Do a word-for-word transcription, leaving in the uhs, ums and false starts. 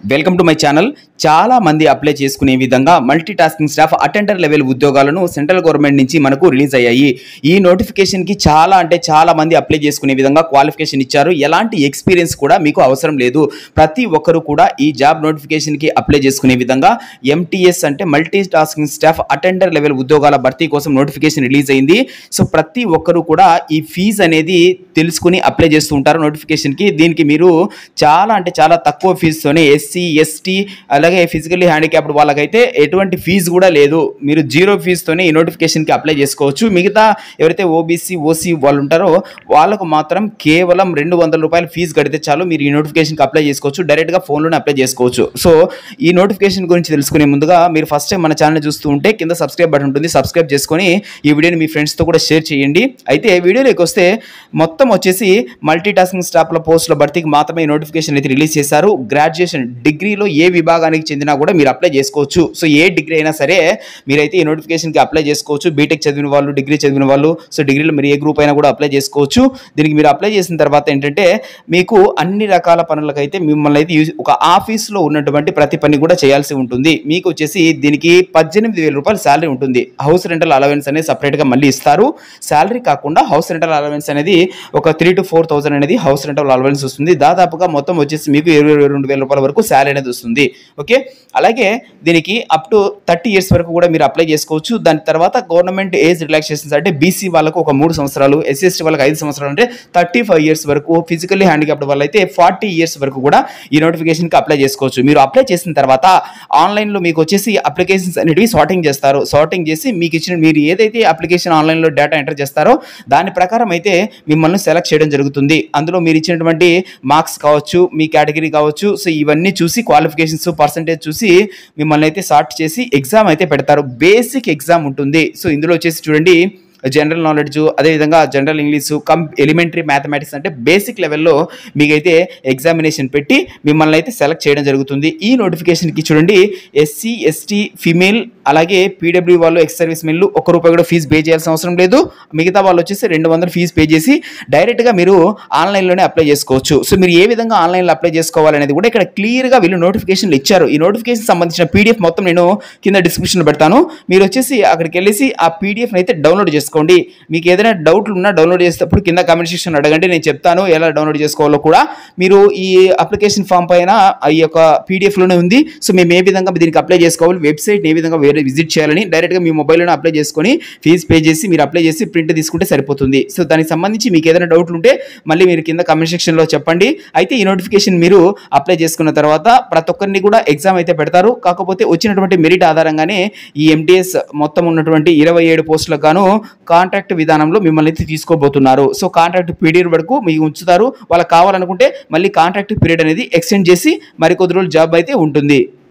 Welcome to my channel. చాలా మంది apply చేసుకునే విధంగా multi tasking staff attender level ఉద్యోగాలను సెంట్రల్ గవర్నమెంట్ నుంచి మనకు రిలీజ్ అయ్యాయి. ఈ నోటిఫికేషన్కి చాలా అంటే చాలా మంది అప్లై చేసుకునే విధంగా క్వాలిఫికేషన్ ఇచ్చారు. ఎలాంటి ఎక్స్పీరియన్స్ కూడా మీకు అవసరం లేదు. ప్రతి ఒక్కరు కూడా ఈ జాబ్ నోటిఫికేషన్కి అప్లై చేసుకునే విధంగా ఎంటీఎస్ అంటే multi tasking staff attender level ఉద్యోగాల భర్తీ కోసం నోటిఫికేషన్ రిలీజ్ అయింది. సో ప్రతి ఒక్కరు కూడా ఈ ఫీజు అనేది తెలుసుకుని అప్లై చేస్తూ ఉంటారు నోటిఫికేషన్కి. దీనికి మీరు చాలా అంటే చాలా తక్కువ ఫీజుతోనే ఎస్సీ ఎస్టీ అలాగే ఫిజికల్లీ హ్యాండిక్యాప్డ్ వాళ్ళకైతే ఎటువంటి ఫీజు కూడా లేదు. మీరు జీరో ఫీజుతోనే ఈ నోటిఫికేషన్కి అప్లై చేసుకోవచ్చు. మిగతా ఎవరైతే ఓబీసీ ఓసీ వాళ్ళు ఉంటారో వాళ్ళకు మాత్రం కేవలం రెండు వందల రూపాయలు ఫీజు కడితే చాలు మీరు ఈ నోటిఫికేషన్కి అప్లై చేసుకోవచ్చు. డైరెక్ట్గా ఫోన్లోనే అప్లై చేసుకోవచ్చు. సో ఈ నోటిఫికేషన్ గురించి తెలుసుకునే ముందుగా మీరు ఫస్ట్ టైం మన ఛానల్ చూస్తూ ఉంటే కింద సబ్స్క్రైబ్ బటన్ ఉంటుంది. సబ్స్క్రైబ్ చేసుకొని ఈ వీడియోని మీ ఫ్రెండ్స్తో కూడా షేర్ చేయండి. అయితే వీడియోలోకి వస్తే మొత్తం వచ్చేసి మల్టీ టాస్కింగ్ స్టాఫ్ల పోస్టుల భర్తీకి మాత్రమే ఈ నోటిఫికేషన్ అయితే రిలీజ్ చేశారు. గ్రాడ్యుయేషన్ డిగ్రీలో ఏ విభాగానికి చెందినా కూడా మీరు అప్లై చేసుకోవచ్చు. సో ఏ డిగ్రీ అయినా సరే మీరైతే ఈ నోటిఫికేషన్కి అప్లై చేసుకోవచ్చు. బీటెక్ చదివిన వాళ్ళు, డిగ్రీ చదివిన వాళ్ళు, సో డిగ్రీలో మీరు ఏ గ్రూప్ అయినా కూడా అప్లై చేసుకోవచ్చు. దీనికి మీరు అప్లై చేసిన తర్వాత ఏంటంటే మీకు అన్ని రకాల పనులకైతే మిమ్మల్ని అయితే ఒక ఆఫీస్లో ఉన్నటువంటి ప్రతి పని కూడా చేయాల్సి ఉంటుంది. మీకు వచ్చేసి దీనికి పద్దెనిమిది వేల రూపాయలు శాలరీ ఉంటుంది. హౌస్ రెంటల్ అలవెన్స్ అనేది సపరేట్గా మళ్ళీ ఇస్తారు. శాలరీ కాకుండా హౌస్ రెంటల్ అలవెన్స్ అనేది ఒక త్రీ టు ఫోర్ థౌసండ్ అనేది హౌస్ రెంటల్ అలవెన్స్ వస్తుంది. దాదాపుగా మొత్తం వచ్చేసి మీకు ఇరవై రెండు వేల రూపాయల వరకు శాలరీ అనేది వస్తుంది. ఓకే, అలాగే దీనికి అప్ టు థర్టీ ఇయర్స్ వరకు కూడా మీరు అప్లై చేసుకోవచ్చు. దాని తర్వాత గవర్నమెంట్ ఏజ్ రిలాక్సేషన్స్ అంటే బీసీ వాళ్ళకు ఒక మూడు సంవత్సరాలు, ఎస్సీ ఎస్టీ వాళ్ళకి ఐదు సంవత్సరాలు అంటే థర్టీ ఫైవ్ ఇయర్స్ వరకు, ఫిజికల్లీ హ్యాండిక్యాప్డ్ వాళ్ళు అయితే ఫార్టీ ఇయర్స్ వరకు కూడా ఈ నోటిఫికేషన్కి అప్లై చేసుకోవచ్చు. మీరు అప్లై చేసిన తర్వాత ఆన్లైన్లో మీకు వచ్చేసి అప్లికేషన్స్ అనేవి సార్టింగ్ చేస్తారు. సార్టింగ్ చేసి మీకు ఇచ్చిన మీరు ఏదైతే అప్లికేషన్ ఆన్లైన్లో డేటా ఎంటర్ చేస్తారో దాని ప్రకారం అయితే మిమ్మల్ని సెలెక్ట్ చేయడం జరుగుతుంది. అందులో మీరు ఇచ్చినటువంటి మార్క్స్ కావచ్చు, మీ కేటగిరీ కావచ్చు, సో ఇవన్నీ చూసి క్వాలిఫికేషన్స్ పర్సంటేజ్ చూసి మిమ్మల్ని అయితే సార్ట్ చేసి ఎగ్జామ్ అయితే పెడతారు. బేసిక్ ఎగ్జామ్ ఉంటుంది. సో ఇందులో వచ్చేసి చూడండి జనరల్ నాలెడ్జ్, అదేవిధంగా general English, cum elementary mathematics అంటే బేసిక్ లెవెల్లో మీకైతే ఎగ్జామినేషన్ పెట్టి మిమ్మల్ని అయితే సెలెక్ట్ చేయడం జరుగుతుంది. ఈ నోటిఫికేషన్కి చూడండి ఎస్సీ ఎస్టీ ఫీమేల్ అలాగే పీడబ్ల్యూ వాళ్ళు, ఎక్స్ సర్వీస్ మెన్లు ఒక్క రూపాయి కూడా ఫీజు పే చేయాల్సిన అవసరం లేదు. మిగతా వాళ్ళు వచ్చేసి రెండు వందలు ఫీజు పే చేసి డైరెక్ట్గా మీరు ఆన్లైన్లోనే అప్లై చేసుకోవచ్చు. సో మీరు ఏ విధంగా ఆన్లైన్లో అప్లై చేసుకోవాలనేది కూడా ఇక్కడ క్లియర్గా వీళ్ళు నోటిఫికేషన్లు ఇచ్చారు. ఈ నోటిఫికేషన్ సంబంధించిన పీడిఎఫ్ మొత్తం నేను కింద డిస్క్రిప్షన్లో పెడతాను. మీరు వచ్చేసి అక్కడికి వెళ్ళేసి ఆ పీడిఎఫ్ని అయితే డౌన్లోడ్ చేసుకోండి. మీకు ఏదైనా డౌట్లు ఉన్నా డౌన్లోడ్ చేసేటప్పుడు కింద కామెంట్ సెక్షన్ అడగండి, నేను చెప్తాను ఎలా డౌన్లోడ్ చేసుకోవాలో కూడా. మీరు ఈ అప్లికేషన్ ఫామ్ పైన ఈ యొక్క పీడిఎఫ్లోనే ఉంది. సో మేము ఏ విధంగా దీనికి అప్లై చేసుకోవాలి, వెబ్సైట్ ఏ విధంగా వేరే విజిట్ చేయాలని డైరెక్ట్గా మీ మొబైల్లోనే అప్లై చేసుకొని ఫీజు పే చేసి మీరు అప్లై చేసి ప్రింట్ తీసుకుంటే సరిపోతుంది. సో దానికి సంబంధించి మీకు ఏదైనా డౌట్లు ఉంటే మళ్ళీ మీరు కింద కామెంట్ సెక్షన్లో చెప్పండి. అయితే ఈ నోటిఫికేషన్ మీరు అప్లై చేసుకున్న తర్వాత ప్రతి ఒక్కరిని కూడా ఎగ్జామ్ అయితే పెడతారు. కాకపోతే వచ్చినటువంటి మెరిట్ ఆధారంగానే ఈ ఎంటీఎస్ మొత్తం ఉన్నటువంటి ఇరవై ఏడు పోస్టులకు గాను కాంట్రాక్ట్ విధానంలో మిమ్మల్ని అయితే తీసుకోబోతున్నారు. సో కాంట్రాక్ట్ పీరియడ్ వరకు మీకు ఉంచుతారు. వాళ్ళకి కావాలనుకుంటే మళ్ళీ కాంట్రాక్ట్ పీరియడ్ అనేది ఎక్స్టెండ్ చేసి మరికొద్ది రోజులు జాబ్ అయితే ఉంటుంది.